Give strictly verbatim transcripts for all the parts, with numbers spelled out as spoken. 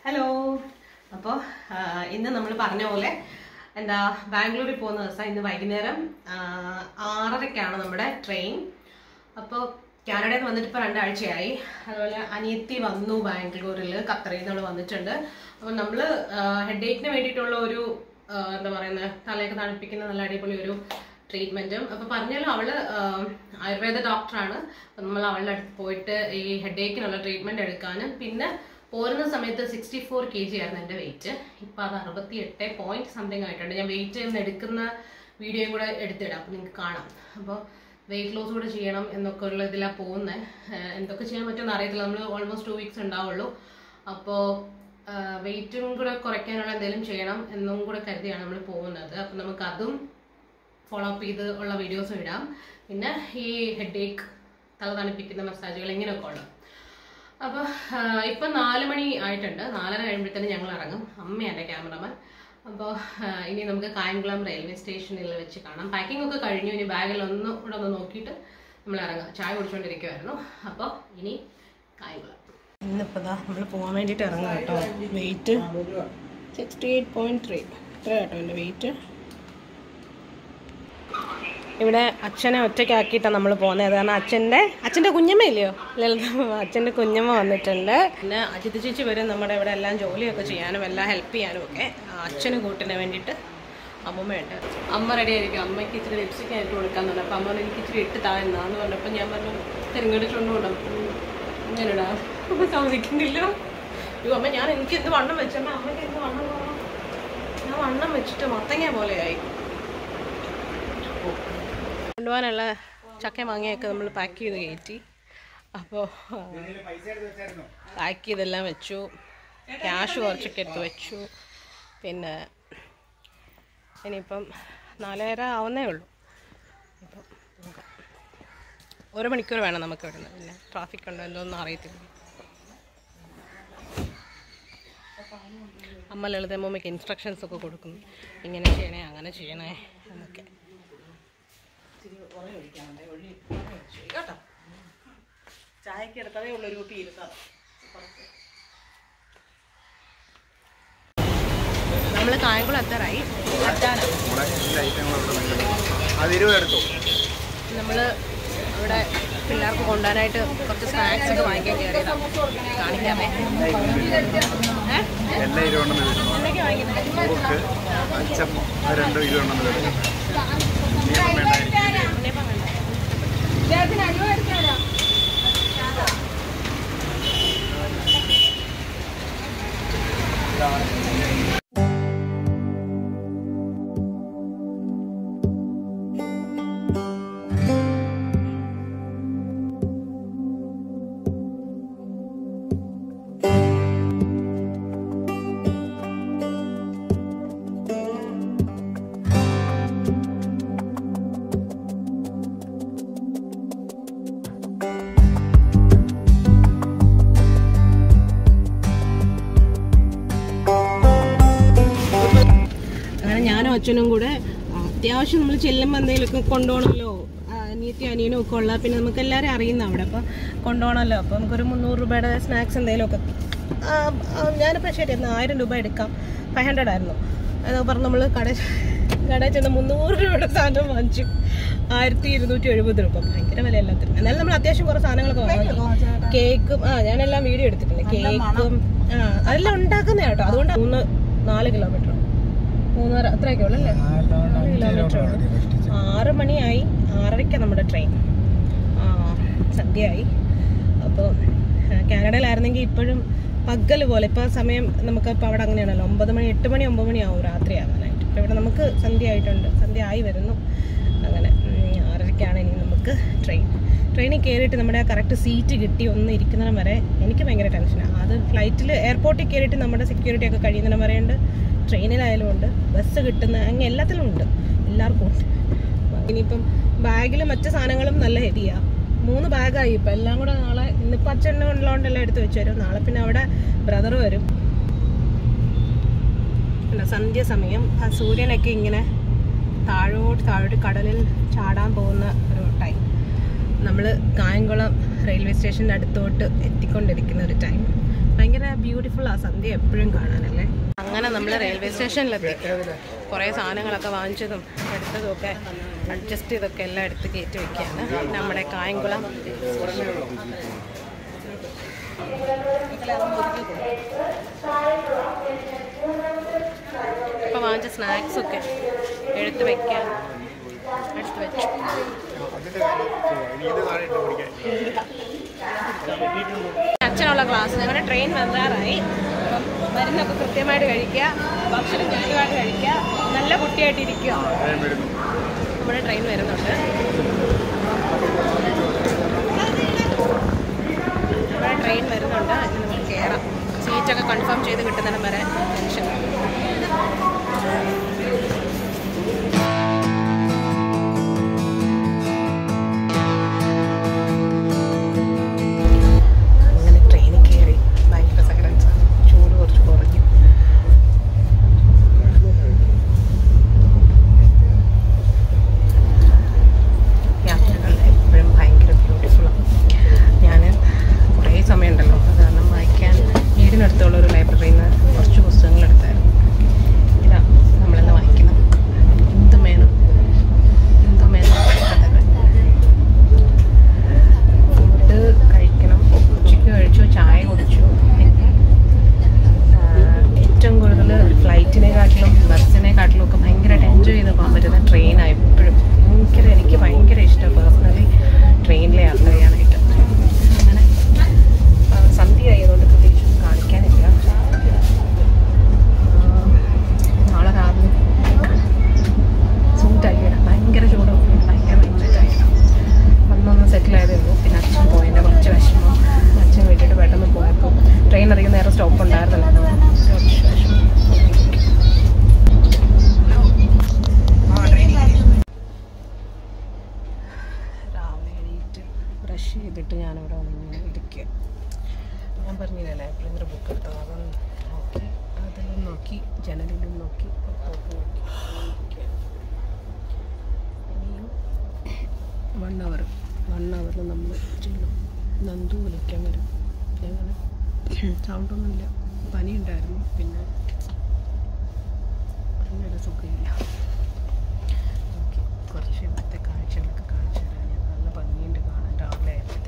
Hello. അപ്പോൾ ഇന്ന് നമ്മൾ പറഞ്ഞ പോലെ എന്താ ബാംഗ്ലൂരിൽ പോകുന്ന ദിവസം ഇന്ന് വൈകുന്നേരം ആറരയ്ക്കാണ് നമ്മുടെ ട്രെയിൻ. അപ്പോൾ കാനഡയിൽ നിന്ന് വന്നിട്ട് ഇപ്പോൾ രണ്ടാഴ്ചയായി. അതുപോലെ അനിയത്തി വന്നു ബാംഗ്ലൂരിൽ, ഖത്തറിൽ നിന്ന് നമ്മൾ വന്നിട്ടുണ്ട്. അപ്പോൾ നമ്മൾ ഹെഡ് ഏക്കിന് വേണ്ടിയിട്ടുള്ള ഒരു എന്താ പറയുന്നത് തലയൊക്കെ തണുപ്പിക്കുന്ന നല്ല അടിപൊളി ഒരു ട്രീറ്റ്മെൻറ്റും. അപ്പോൾ പറഞ്ഞാലും അവൾ ആയുർവേദ ഡോക്ടറാണ്. അപ്പം നമ്മൾ അവളുടെ അടുത്ത് പോയിട്ട് ഈ ഹെഡ് ഏക്കിനുള്ള ട്രീറ്റ്മെൻറ്റ് എടുക്കാനും പിന്നെ പോരുന്ന സമയത്ത് സിക്സ്റ്റി ഫോർ കെ ജി ആയിരുന്നു എൻ്റെ വെയിറ്റ്. ഇപ്പം അത് അറുപത്തി എട്ട് പോയിന്റ് സംതിങ് ആയിട്ടുണ്ട്. ഞാൻ വെയിറ്റ് നിന്ന് എടുക്കുന്ന വീഡിയോയും കൂടെ എടുത്തിടാം, അപ്പോൾ നിങ്ങൾക്ക് കാണാം. അപ്പോൾ വെയിറ്റ് ലോസ് കൂടെ ചെയ്യണം എന്നൊക്കെ ഉള്ള ഇതിലാണ് പോകുന്നത്. എന്തൊക്കെ ചെയ്യാൻ പറ്റുമെന്ന് അറിയത്തില്ല. നമ്മൾ ഓൾമോസ്റ്റ് ടു വീക്സ് ഉണ്ടാവുള്ളൂ. അപ്പോൾ വെയിറ്റും കൂടെ കുറയ്ക്കാനുള്ള എന്തെങ്കിലും ചെയ്യണം എന്നും കൂടെ കരുതിയാണ് നമ്മൾ പോകുന്നത്. അപ്പം നമുക്ക് അതും ഫോളോ അപ്പ് ചെയ്ത് ഉള്ള വീഡിയോസും ഇടാം. പിന്നെ ഈ ഹെഡ് ഏക്ക്, തല തണുപ്പിക്കുന്ന മസാജുകൾ ഇങ്ങനെയൊക്കെ ഉള്ളത്. അപ്പോൾ ഇപ്പം നാല് മണി ആയിട്ടുണ്ട്. നാലര കഴിയുമ്പോഴത്തേനും ഞങ്ങൾ ഇറങ്ങും. അമ്മയാണ് ക്യാമറമാൻ. അപ്പോൾ ഇനി നമുക്ക് കായംകുളം റെയിൽവേ സ്റ്റേഷനിൽ വെച്ച് കാണാം. പാക്കിംഗ് ഒക്കെ കഴിഞ്ഞു. ഇനി ബാഗിൽ ഒന്ന് ഇവിടെ ഒന്ന് നോക്കിയിട്ട് നമ്മൾ ഇറങ്ങാം. ചായ കുടിച്ചുകൊണ്ടിരിക്കുമായിരുന്നു. അപ്പോൾ ഇനി കായംകുളം. ഇന്നിപ്പോൾ ഇതാ നമ്മൾ പോകാൻ വേണ്ടിയിട്ട് ഇറങ്ങാം കേട്ടോ. Weight sixty eight point three ഇത്ര കേട്ടോ എൻ്റെ വെയിറ്റ്. ഇവിടെ അച്ഛനെ ഒറ്റയ്ക്കാക്കിയിട്ടാണ് നമ്മൾ പോകുന്നത്. കാരണം അച്ഛൻ്റെ അച്ഛൻ്റെ കുഞ്ഞമ്മ ഇല്ലയോ, ലളിത അച്ഛൻ്റെ കുഞ്ഞമ്മ വന്നിട്ടുണ്ട്. പിന്നെ അജിത് ചേച്ചി വരും നമ്മുടെ ഇവിടെ എല്ലാം ജോലിയൊക്കെ ചെയ്യാനും എല്ലാം ഹെൽപ്പ് ചെയ്യാനും ഒക്കെ. അച്ഛന് കൂട്ടിന് വേണ്ടിയിട്ട് അമ്മമ്മയുണ്ട്. അമ്മ റെഡി ആയിരിക്കും. അമ്മയ്ക്ക് ഇച്ചിരി ലിപ്സ്റ്റിക് ആയിട്ട് കൊടുക്കാൻ തന്നെ. അപ്പം അമ്മ എനിക്ക് ഇച്ചിരി ഇട്ട് താഴ്ന്നാന്ന് പറഞ്ഞപ്പോൾ ഞാൻ പറഞ്ഞു തിരഞ്ഞെടുച്ചുകൊണ്ട് കൊണ്ടും ഇങ്ങനെടാ അപ്പം സമ്മതിക്കുന്നില്ല. അയ്യോ അമ്മ ഞാൻ എനിക്ക് എന്ത് വണ്ണം വെച്ചമ്മ, അമ്മയ്ക്ക് എന്ത് വണ്ണം പോകണം. ഞാൻ വണ്ണം വെച്ചിട്ട് മത്തങ്ങ പോലെയായി. കൊണ്ടുപോകാനുള്ള ചക്ക മാങ്ങയൊക്കെ നമ്മൾ പാക്ക് ചെയ്ത് കയറ്റി. അപ്പോൾ പാക്ക് ചെയ്തെല്ലാം വെച്ചു. ക്യാഷ് കുറച്ചൊക്കെ എടുത്ത് വെച്ചു. പിന്നെ ഇനിയിപ്പം നാലര ആവുന്നേ ഉള്ളൂ. ഇപ്പം നോക്കാം. ഒരു മണിക്കൂർ വേണം നമുക്ക് ഇവിടുന്ന്. പിന്നെ ട്രാഫിക് ഉണ്ടോ എന്തോന്നും അറിയത്തില്ല. അമ്മ ലളിതമ്മയ്ക്ക് ഇൻസ്ട്രക്ഷൻസ് ഒക്കെ കൊടുക്കുന്നു. ഇങ്ങനെ ചെയ്യണേ അങ്ങനെ ചെയ്യണേ എന്നൊക്കെ. കേട്ടോ ചായക്ക് എടുത്തതേ ഉള്ളൂ ഒരു കുട്ടി ഇരുത്താം. നമ്മൾ കായംകുളം എത്താറായി. നമ്മൾ ഇവിടെ പിള്ളേർക്ക് കൊണ്ടുപോകാനായിട്ട് കുറച്ച് സ്നാക്സ് ഒക്കെ വാങ്ങിക്കാൻ കയറിയതാണ്. കാണിക്കാമേ. എന്നൊക്കെ വാങ്ങിക്കുന്നത് അച്ഛനും കൂടെ അത്യാവശ്യം നമ്മൾ ചെല്ലുമ്പോൾ എന്തെങ്കിലുമൊക്കെ കൊണ്ടുപോകണമല്ലോ. അനിയത്തി അനിയനും ഒക്കെ ഉള്ള പിന്നെ നമുക്ക് എല്ലാവരും അറിയുന്ന അവിടെ അപ്പോൾ കൊണ്ടുപോകണമല്ലോ. അപ്പോൾ നമുക്കൊരു മുന്നൂറ് രൂപയുടെ സ്നാക്സ് എന്തെങ്കിലുമൊക്കെ. ഞാനിപ്പോൾ ശരി എന്നാൽ ആയിരം രൂപ എടുക്കാം. ഫൈവ് ഹൺഡ്രഡ് ആയിരുന്നു എന്നൊക്കെ പറഞ്ഞ് നമ്മൾ കട കടയിൽ ചെന്ന് മുന്നൂറ് രൂപയുടെ സാധനം വാങ്ങിച്ചു. ആയിരത്തി ഇരുന്നൂറ്റി എഴുപത് രൂപ ഭയങ്കര വില എല്ലാത്തിനും. എന്നാലും നമ്മൾ അത്യാവശ്യം കുറേ സാധനങ്ങളൊക്കെ വാങ്ങി. കേക്കും ആ ഞാനെല്ലാം വീഡിയോ എടുത്തിട്ടുണ്ട്. കേക്കും ആ അതെല്ലാം ഉണ്ടാക്കുന്ന കേട്ടോ. അതുകൊണ്ട് മൂന്ന് നാല് കിലോമീറ്റർ മൂന്നര അത്രയൊക്കെ ഉള്ളു അല്ലേ? നാല് കിലോമീറ്റർ ഉള്ളു. ആറ് മണിയായി. ആറരയ്ക്കാണ് നമ്മുടെ ട്രെയിൻ. സന്ധ്യയായി. അപ്പോൾ കാനഡയിലായിരുന്നെങ്കിൽ ഇപ്പോഴും പകൽ പോലെ ഇപ്പോൾ സമയം നമുക്കിപ്പോൾ അവിടെ അങ്ങനെയാണല്ലോ. ഒമ്പത് മണി എട്ട് മണി ഒമ്പത് മണിയാവും രാത്രി ആവാനായിട്ട്. ഇപ്പോൾ ഇവിടെ നമുക്ക് സന്ധ്യ ആയിട്ടുണ്ട്. സന്ധ്യ ആയി വരുന്നു. അങ്ങനെ ആറരയ്ക്കാണ് ഇനി നമുക്ക് ട്രെയിൻ. ട്രെയിനിൽ കയറിയിട്ട് നമ്മുടെ ആ കറക്റ്റ് സീറ്റ് കിട്ടി ഒന്ന് ഇരിക്കുന്നതിനും വരെ എനിക്ക് ഭയങ്കര ടെൻഷനാണ്. അത് ഫ്ലൈറ്റിൽ എയർപോർട്ടിൽ കയറിയിട്ട് നമ്മുടെ സെക്യൂരിറ്റി ഒക്കെ കഴിയുന്നതിനും വരെയുണ്ട്. ട്രെയിനിലായാലും ഉണ്ട്, ബസ് കിട്ടുന്ന അങ്ങനെ എല്ലാത്തിലും ഉണ്ട്, എല്ലാവർക്കും ഉണ്ട്. ഇനിയിപ്പം ബാഗിൽ മറ്റു സാധനങ്ങളും നല്ല ഹെവിയാണ്. മൂന്ന് ബാഗായി ഇപ്പം എല്ലാം കൂടെ. നാളെ ഇന്നിപ്പോൾ അച്ഛനെ ഉള്ളതുകൊണ്ടെല്ലാം എടുത്ത് വെച്ച് വരും. നാളെ പിന്നെ അവിടെ ബ്രദർ വരും. സന്ധ്യ സമയം ആ സൂര്യനൊക്കെ ഇങ്ങനെ താഴോട്ട് താഴോട്ട് കടലിൽ ചാടാൻ പോകുന്ന ഒരു ടൈം. നമ്മൾ കായംകുളം റെയിൽവേ സ്റ്റേഷൻ്റെ അടുത്തോട്ട് എത്തിക്കൊണ്ടിരിക്കുന്ന ഒരു ടൈം. ഭയങ്കര ബ്യൂട്ടി ബ്യൂട്ടിഫുൾ ആ സന്ധ്യ എപ്പോഴും കാണാനല്ലേ. അങ്ങനെ നമ്മൾ റെയിൽവേ സ്റ്റേഷനിലെത്തി. കുറേ സാധനങ്ങളൊക്കെ വാങ്ങിച്ചതും എടുത്തതും ഒക്കെ അഡ്ജസ്റ്റ് ചെയ്തൊക്കെ എല്ലാം എടുത്ത് കയറ്റി വയ്ക്കുകയാണ്. നമ്മുടെ കായംകുളം ഇപ്പോൾ വാങ്ങിച്ച സ്നാക്സൊക്കെ എടുത്ത് വയ്ക്കാൻ എടുത്ത് വെച്ചു. അച്ഛനുള്ള ക്ലാസ്. ഞങ്ങളുടെ ട്രെയിൻ വരാറായി. അപ്പം മരുന്നൊക്കെ കൃത്യമായിട്ട് കഴിക്കുക, ഭക്ഷണം കൃത്യമായിട്ട് കഴിക്കുക, നല്ല കുട്ടിയായിട്ടിരിക്കുക. നമ്മുടെ ട്രെയിൻ വരുന്നുണ്ട്. നമ്മുടെ ട്രെയിൻ വരുന്നുണ്ട്. ഇനി നമുക്ക് കയറാം. സീറ്റൊക്കെ കൺഫേം ചെയ്ത് കിട്ടുന്നിടം വരെ ടെൻഷൻ. ചെയ്തിട്ട് ഞാനിവിടെ വന്ന് ഇരിക്കുക. ഞാൻ പറഞ്ഞില്ലല്ലേ ഭയങ്കര ബുക്ക് എടുത്തത്. അതൊന്ന് നോക്കി, അതിലും നോക്കി, ജനലിലും നോക്കി, പുറത്തോട്ട് നോക്കി ഇരിക്കുക. ഇനിയും വൺ അവർ വൺ അവറിൽ നമ്മൾ ചെല്ലും. നന്ദു വിളിക്കാൻ വരും. ഞങ്ങൾ സൗണ്ടൊന്നുമില്ല, പനി ഉണ്ടായിരുന്നു. പിന്നെ അങ്ങനെ സുഖമില്ല. ഓക്കെ, കുറച്ച് ഇവിടുത്തെ കാഴ്ചകളൊക്കെ കാണിച്ചു തരാൻ. ഞാൻ നല്ല ഭംഗിയുണ്ട് കാണാൻ രാവിലെ ആയപ്പോഴത്തേക്ക്.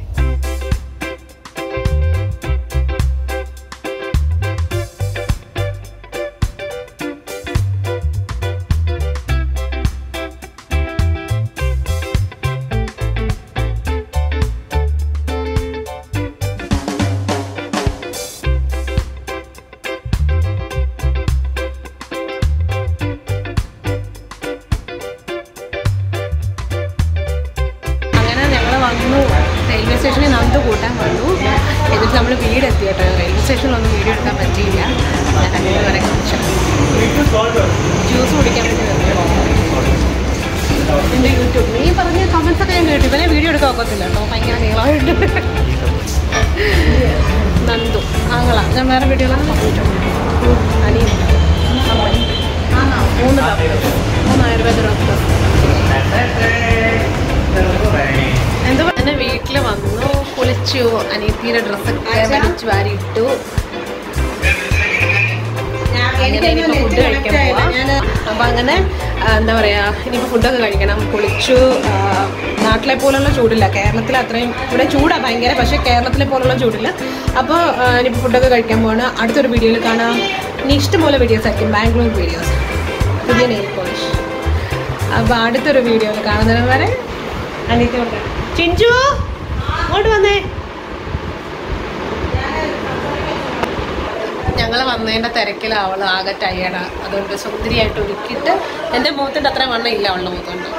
റെയിൽവേ സ്റ്റേഷനിൽ നന്ദു കൂട്ടാൻ വന്നു. എന്നിട്ട് നമ്മൾ വീടെത്തി കേട്ടോ. റെയിൽവേ സ്റ്റേഷനിലൊന്നും വീഡിയോ എടുക്കാൻ പറ്റിയില്ല. ഞാൻ അങ്ങനെ വരെ കാണിച്ചു. ജ്യൂസ് കുടിക്കാൻ വേണ്ടി വന്നു. എൻ്റെ യൂട്യൂബ് നീ പറഞ്ഞ കമൻസ് ഒക്കെ ഞാൻ കേട്ടു. ഇവനെ വീഡിയോ എടുക്കാൻ ഒക്കത്തില്ല കേട്ടോ, ഭയങ്കര നീളമായിട്ട്. നന്ദു ആങ്ങള. ഞാൻ വേറെ വീഡിയോകളൊക്കെ പറഞ്ഞിട്ടുണ്ട്. അനിയൻ മൂന്ന് മൂന്ന് ആയുർവേദ ഡോക്ടർ. എന്തോ എന്നെ വീട്ടിൽ വന്നു, കുളിച്ചു, അനിയത്തിയുടെ ഡ്രസ്സൊക്കെ വലിച്ചു വാരി ഇട്ടു. ഇനിയിപ്പോൾ ഫുഡ് കഴിക്കാൻ പോവാം. അപ്പം അങ്ങനെ എന്താ പറയുക, ഇനിയിപ്പോൾ ഫുഡൊക്കെ കഴിക്കണം. കുളിച്ചു. നാട്ടിലെ പോലുള്ള ചൂടില്ല, കേരളത്തിൽ അത്രയും. ഇവിടെ ചൂടാണ് ഭയങ്കര, പക്ഷേ കേരളത്തിലെ പോലുള്ള ചൂടില്ല. അപ്പോൾ ഇനിയിപ്പോൾ ഫുഡൊക്കെ കഴിക്കാൻ പോവാണ്. അടുത്തൊരു വീഡിയോയിൽ കാണാം. ഇനി ഇഷ്ടംപോലെ വീഡിയോസ് ആയിരിക്കും, ബാംഗ്ലൂർ വീഡിയോസ്, പുതിയ നെയിൽ പോളിഷ്. അപ്പോൾ അടുത്തൊരു വീഡിയോയിൽ കാണുന്നതിന് വരെ അനിയത്തി കൊണ്ട് ചിഞ്ചു അങ്ങോട്ട് വന്നേ. ഞങ്ങൾ വന്നതിൻ്റെ തിരക്കിൽ അവൾ ആകെ ടയേർഡാ. അതുകൊണ്ട് സുന്ദരിയായിട്ട് ഒരുക്കിയിട്ട്, എൻ്റെ മുഖത്തിൻ്റെ അത്രയും വണ്ണം ഇല്ല അവളുടെ മുഖത്തുണ്ട്.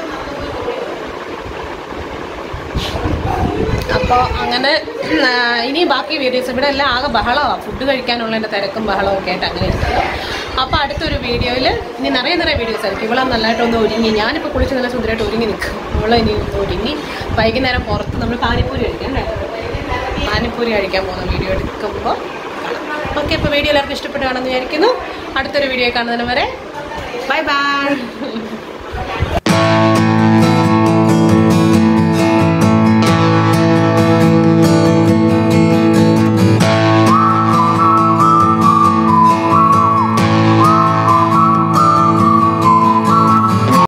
അപ്പോൾ അങ്ങനെ ഇനി ബാക്കി വീഡിയോസ് ഇവിടെ എല്ലാം ആകെ ബഹളമാണ്. ഫുഡ് കഴിക്കാനുള്ളതിൻ്റെ തിരക്കും ബഹളവും ഒക്കെ ആയിട്ട് അങ്ങനെ ഇരിക്കുക. അപ്പോൾ അടുത്തൊരു വീഡിയോയിൽ ഇനി നിറയെ നിറയെ വീഡിയോസ് ആയിരിക്കും. ഇവളെ നല്ലതായിട്ടൊന്ന് ഒരുങ്ങി, ഞാനിപ്പോൾ കുളിച്ച് നല്ല സുന്ദരമായിട്ട് ഒരുങ്ങി നിൽക്കും. അവളെ ഇനി ഒന്ന് ഒരുങ്ങി വൈകുന്നേരം പുറത്ത് നമ്മൾ പാനിപ്പൂരി കഴിക്കാം. പാനിപ്പൂരി കഴിക്കാൻ പോകുന്ന വീഡിയോ എടുക്കുമ്പോൾ ഓക്കെ. അപ്പോൾ വീഡിയോ എല്ലാവർക്കും ഇഷ്ടപ്പെട്ട് കാണുമെന്ന് വിചാരിക്കുന്നു. അടുത്തൊരു വീഡിയോ കാണുന്നതിന് വരെ ബൈ ബൈ.